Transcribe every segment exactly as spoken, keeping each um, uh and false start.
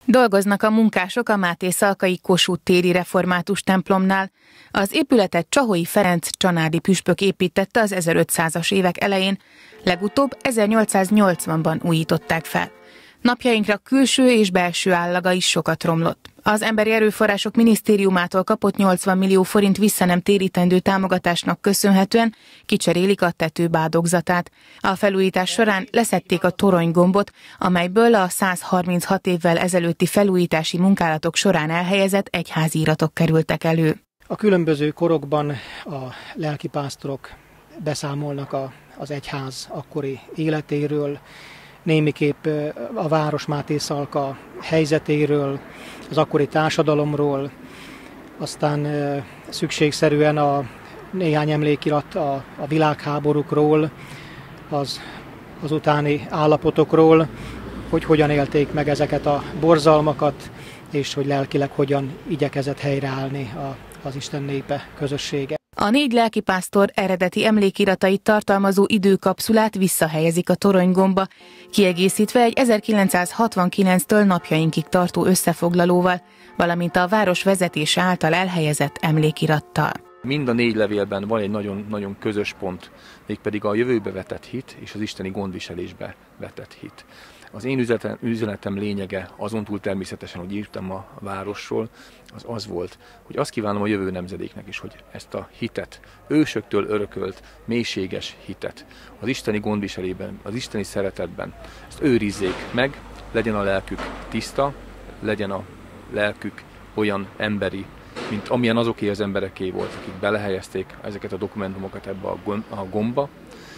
Dolgoznak a munkások a Máté-Szalkai Kossuth téri református templomnál. Az épületet Csaholyi Ferenc csanádi püspök építette az ezerötszázas évek elején, legutóbb ezernyolcszáznyolcvanban újították fel. Napjainkra külső és belső állaga is sokat romlott. Az Emberi Erőforrások Minisztériumától kapott nyolcvan millió forint vissza nem térítendő támogatásnak köszönhetően kicserélik a tető bádogzatát. A felújítás során leszedték a toronygombot, amelyből a százharminchat évvel ezelőtti felújítási munkálatok során elhelyezett egyházi iratok kerültek elő. A különböző korokban a lelkipásztorok beszámolnak a, az egyház akkori életéről, némiképp a város Máté-Szalka helyzetéről, az akkori társadalomról, aztán szükségszerűen a néhány emlékirat a, a világháborúkról, az, az utáni állapotokról, hogy hogyan élték meg ezeket a borzalmakat, és hogy lelkileg hogyan igyekezett helyreállni a, az Isten népe közössége. A négy lelkipásztor eredeti emlékiratait tartalmazó időkapszulát visszahelyezik a toronygomba, kiegészítve egy ezerkilencszázhatvankilenctől napjainkig tartó összefoglalóval, valamint a város vezetése által elhelyezett emlékirattal. Mind a négy levélben van egy nagyon-nagyon közös pont, mégpedig a jövőbe vetett hit és az isteni gondviselésbe vetett hit. Az én üzenetem, üzenetem lényege, azon túl természetesen, hogy írtam a városról, az az volt, hogy azt kívánom a jövő nemzedéknek is, hogy ezt a hitet, ősöktől örökölt, mélységes hitet, az isteni gondviselében, az isteni szeretetben, ezt őrizzék meg, legyen a lelkük tiszta, legyen a lelkük olyan emberi, mint amilyen azoké az embereké volt, akik belehelyezték ezeket a dokumentumokat ebbe a gomba,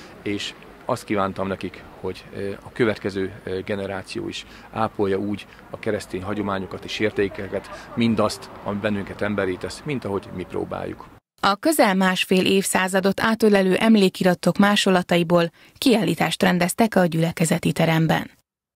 és azt kívántam nekik, hogy a következő generáció is ápolja úgy a keresztény hagyományokat és értékeket, mindazt, ami bennünket emberé tesz, mint ahogy mi próbáljuk. A közel másfél évszázadot átölelő emlékiratok másolataiból kiállítást rendeztek a gyülekezeti teremben.